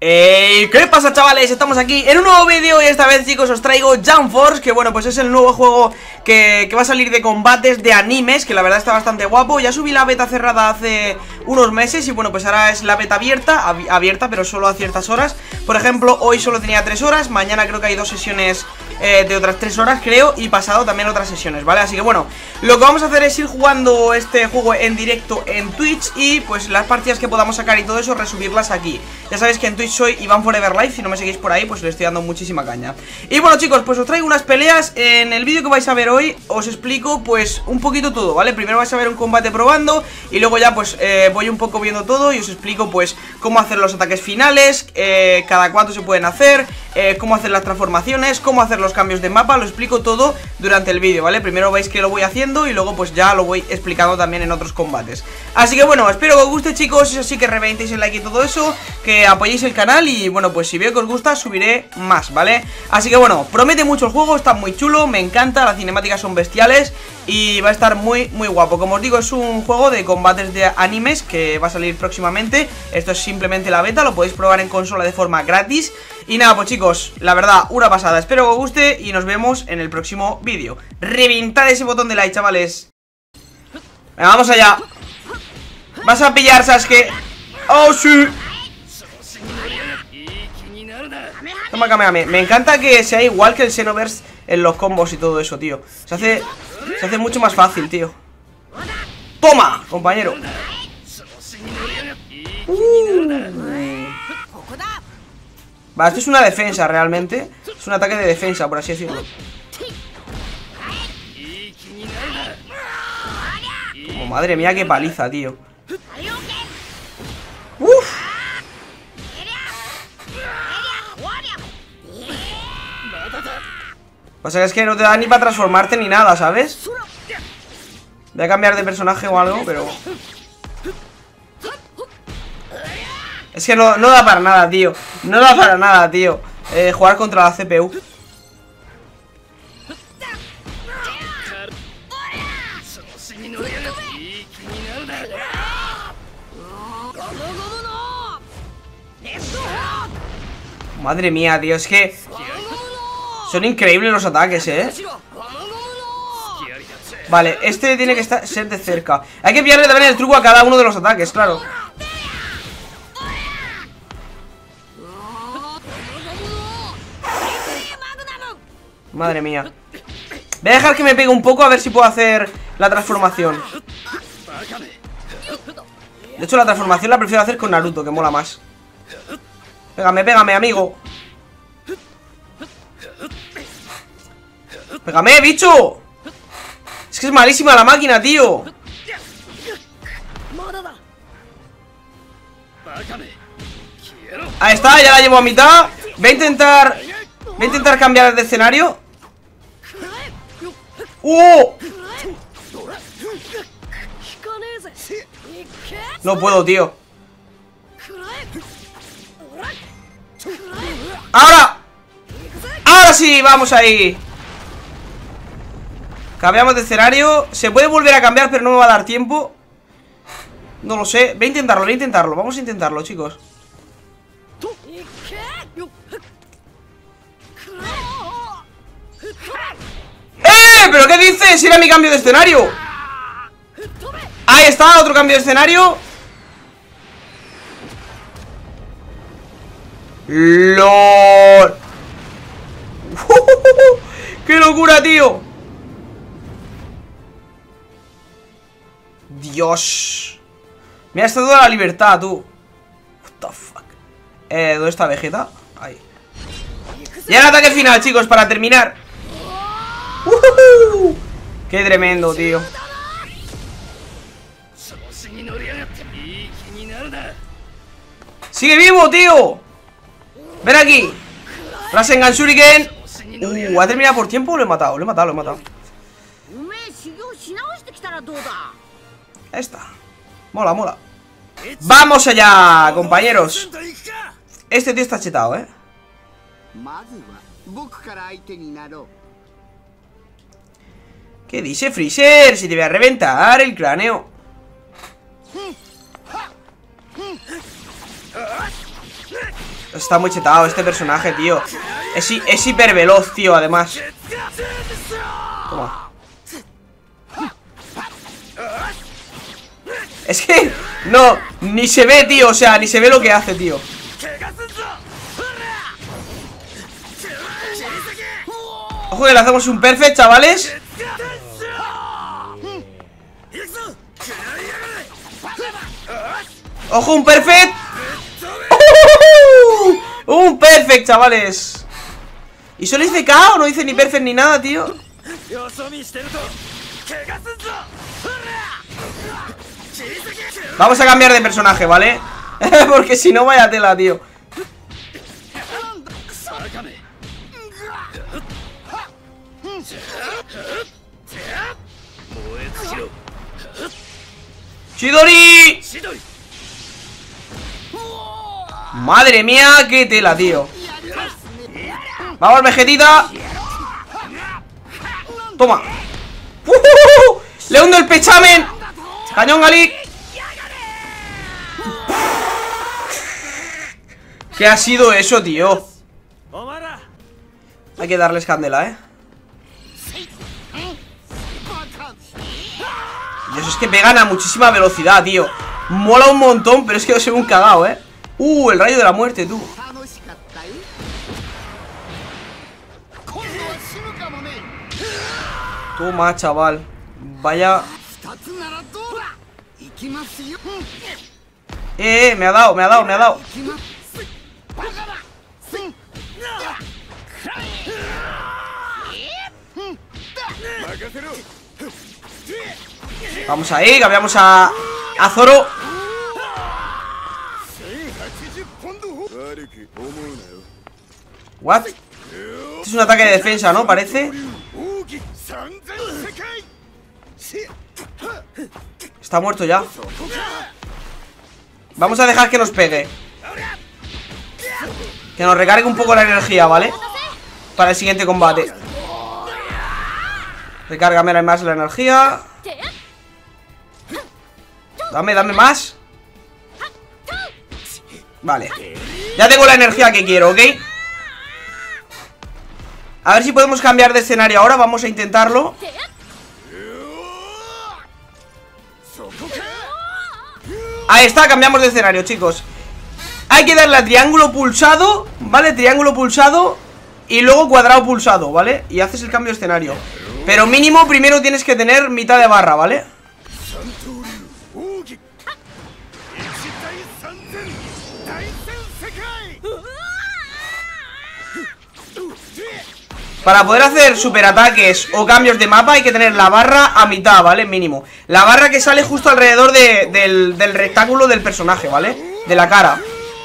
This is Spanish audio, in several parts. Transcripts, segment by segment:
¿Qué pasa, chavales? Estamos aquí en un nuevo vídeo y esta vez, chicos, os traigo Jump Force, que bueno, pues es el nuevo juego que va a salir de combates de animes, que la verdad está bastante guapo. Ya subí la beta cerrada hace unos meses y bueno, pues ahora es la beta abierta, pero solo a ciertas horas. Por ejemplo, hoy solo tenía 3 horas, mañana creo que hay 2 sesiones de otras 3 horas, creo, y pasado también otras sesiones, ¿vale? Así que bueno, lo que vamos a hacer es ir jugando este juego en directo en Twitch y pues las partidas que podamos sacar y todo eso, resubirlas aquí. Ya sabéis que en Twitch soy Iván Forever Life, si no me seguís por ahí, pues le estoy dando muchísima caña. Y bueno, chicos, pues os traigo unas peleas. En el vídeo que vais a ver hoy os explico pues un poquito todo, ¿vale? Primero vais a ver un combate probando y luego ya pues voy un poco viendo todo y os explico pues cómo hacer los ataques finales, cada cuánto se pueden hacer, cómo hacer las transformaciones, cómo hacer los cambios de mapa. Lo explico todo durante el vídeo, ¿vale? Primero veis que lo voy haciendo y luego pues ya lo voy explicando también en otros combates. Así que bueno, espero que os guste, chicos. Si es así, que reventéis el like y todo eso, que apoyéis el canal y bueno, pues si veo que os gusta subiré más, ¿vale? Así que bueno, promete mucho el juego, está muy chulo, me encanta, las cinemáticas son bestiales y va a estar muy guapo. Como os digo, es un juego de combates de animes que va a salir próximamente. Esto es simplemente la beta, lo podéis probar en consola de forma gratis. Y nada, pues chicos, la verdad, una pasada. Espero que os guste y nos vemos en el próximo vídeo. Reventad ese botón de like, chavales. Venga, vamos allá. Vas a pillar, Sasuke. ¡Oh, sí! Toma, Kamehameha. Me encanta que sea igual que el Xenoverse en los combos y todo eso, tío. Se hace mucho más fácil, tío. ¡Toma, compañero! Vale, esto es una defensa realmente. Es un ataque de defensa, por así decirlo. Oh, madre mía, qué paliza, tío. ¡Uf! Pasa que es que no te da ni para transformarte ni nada, ¿sabes? Voy a cambiar de personaje o algo, pero... Es que no da para nada, tío. No da para nada, tío, jugar contra la CPU. Madre mía, tío, es que... son increíbles los ataques, Vale, este tiene que ser de cerca. Hay que pillarle también el truco a cada uno de los ataques, claro. Madre mía. Voy a dejar que me pegue un poco a ver si puedo hacer la transformación. De hecho, la transformación la prefiero hacer con Naruto, que mola más. Pégame, pégame, amigo. ¡Pégame, bicho! Es que es malísima la máquina, tío. Ahí está, ya la llevo a mitad. Voy a intentar cambiar de escenario. ¡Oh! No puedo, tío. ¡Ahora! ¡Ahora sí! ¡Vamos ahí! Cambiamos de escenario. Se puede volver a cambiar, pero no me va a dar tiempo. No lo sé. Voy a intentarlo. Vamos a intentarlo, chicos. ¿Pero qué dices? Si era mi cambio de escenario. Ahí está, otro cambio de escenario. ¡Lol! ¡Qué locura, tío! Dios. Me ha estado la libertad, tú. What the fuck. ¿Dónde está Vegeta? Ahí. Y el ataque final, chicos, para terminar. ¡Qué tremendo, tío! ¡Sigue vivo, tío! ¡Ven aquí! Rasengan Shuriken. ¿Ha terminado por tiempo o lo he matado? Lo he matado. Ahí está. Mola. ¡Vamos allá, compañeros! Este tío está chetado, ¿Qué dice Freezer? Si te voy a reventar el cráneo. Está muy chetado este personaje, tío. Es hiper veloz, tío, además. Toma. Es que, no, ni se ve, tío. O sea, ni se ve lo que hace, tío. Ojo que le hacemos un perfect, chavales. Ojo, un perfect. Un perfect, chavales. ¿Y solo hice KO? No hice ni perfect ni nada, tío. Vamos a cambiar de personaje, ¿vale? Porque si no, vaya tela, tío. ¡Chidori! Madre mía, qué tela, tío. Vamos, Vegetita. Toma. Le hundo el pechamen. Cañón Gali. ¿Qué ha sido eso, tío? Hay que darles candela, Dios, es que pegan a muchísima velocidad, tío. Mola un montón, pero es que soy un cagao, el rayo de la muerte, tú. Toma, chaval. Vaya. Me ha dado, me ha dado, me ha dado. Vamos ahí, cambiamos a Zoro. What? Este es un ataque de defensa, ¿no? Parece. Está muerto ya. Vamos a dejar que nos pegue. Que nos recargue un poco la energía, ¿vale? Para el siguiente combate. Recárgame más la energía. Dame más. Vale. Ya tengo la energía que quiero, ¿ok? A ver si podemos cambiar de escenario ahora. Vamos a intentarlo. Ahí está, cambiamos de escenario, chicos. Hay que darle a triángulo pulsado, ¿vale? Triángulo pulsado y luego cuadrado pulsado, ¿vale? Y haces el cambio de escenario. Pero mínimo primero tienes que tener mitad de barra, ¿vale? Para poder hacer superataques o cambios de mapa hay que tener la barra a mitad, ¿vale? Mínimo. La barra que sale justo alrededor del rectángulo del personaje, ¿vale? De la cara.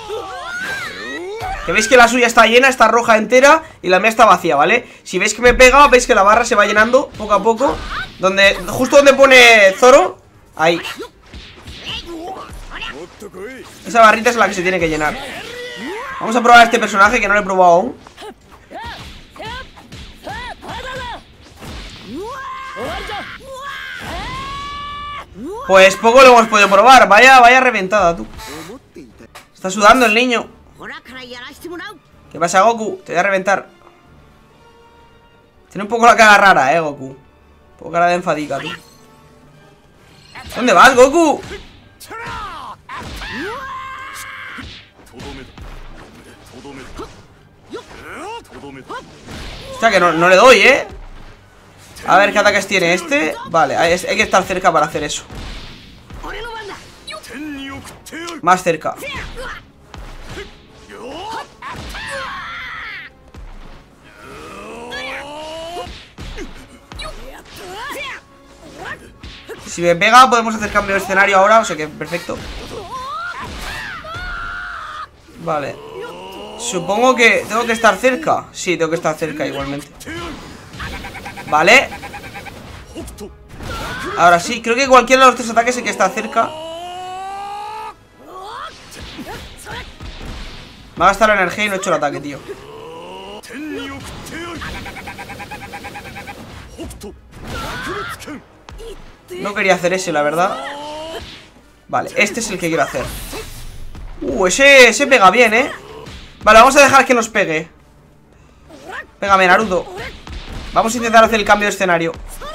Que veis que la suya está llena, está roja entera y la mía está vacía, ¿vale? Si veis que me pega, veis que la barra se va llenando poco a poco. Justo donde pone Zoro. Ahí. Esa barrita es la que se tiene que llenar. Vamos a probar a este personaje que no lo he probado aún. Pues poco lo hemos podido probar. Vaya reventada, tú. Está sudando el niño. ¿Qué pasa, Goku? Te voy a reventar. Tiene un poco la cara rara, Goku. Un poco cara de enfadica, tú. ¿Dónde vas, Goku? Hostia, que no le doy, A ver qué ataques tiene este. Vale, hay que estar cerca para hacer eso. Más cerca. Si me pega podemos hacer cambio de escenario ahora. O sea que perfecto. Vale. Supongo que tengo que estar cerca. Sí, tengo que estar cerca igualmente. Vale. Ahora sí, creo que cualquiera de los tres ataques hay que estar cerca. Me ha gastado la energía y no he hecho el ataque, tío. No quería hacer ese, la verdad. Vale, este es el que quiero hacer. Ese pega bien, Vale, vamos a dejar que nos pegue. Pégame, Naruto. Vamos a intentar hacer el cambio de escenario.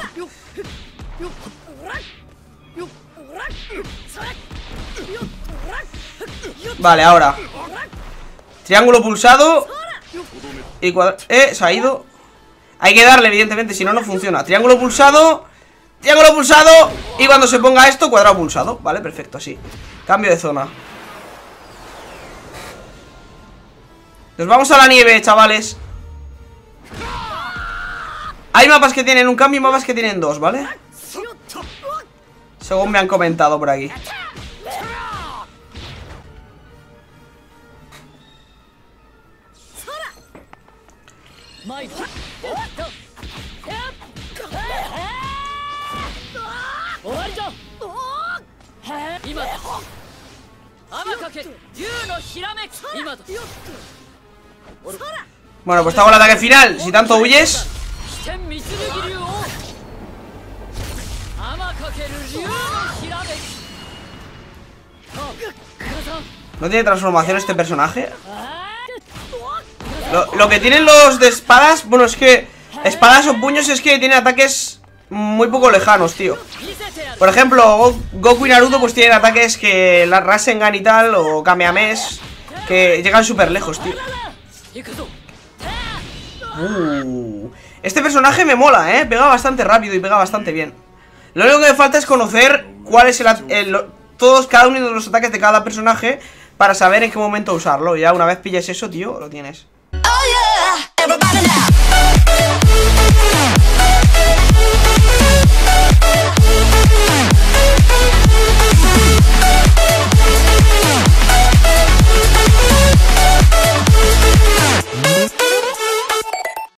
Vale, ahora triángulo pulsado y cuadrado. Se ha ido. Hay que darle, evidentemente, si no, no funciona. Triángulo pulsado, y cuando se ponga esto, cuadrado pulsado. Vale, perfecto, así. Cambio de zona. Nos vamos a la nieve, chavales. Hay mapas que tienen un cambio y mapas que tienen dos, ¿vale? Según me han comentado por aquí. Bueno, pues te hago el ataque final. Si tanto huyes. ¿No tiene transformación este personaje? Lo que tienen los de espadas, bueno, es que espadas o puños es que tienen ataques muy poco lejanos, tío. Por ejemplo, Goku y Naruto pues tienen ataques que la Rasengan y tal, o Kamehamehas, que llegan súper lejos, tío. Este personaje me mola, pega bastante rápido y pega bastante bien. Lo único que me falta es conocer cuál es cada uno de los ataques de cada personaje, para saber en qué momento usarlo. Ya una vez pilles eso, tío, lo tienes. Oh, yeah.